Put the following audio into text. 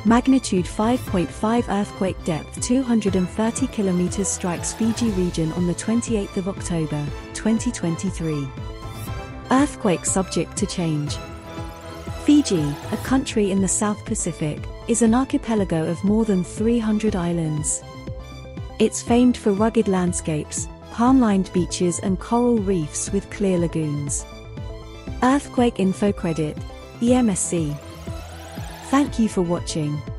Magnitude 5.5 earthquake depth 230 kilometers strikes Fiji region on the 28th of October, 2023. Earthquake subject to change. Fiji, a country in the South Pacific, is an archipelago of more than 300 islands. It's famed for rugged landscapes, palm-lined beaches and coral reefs with clear lagoons. Earthquake Info Credit, EMSC. Thank you for watching.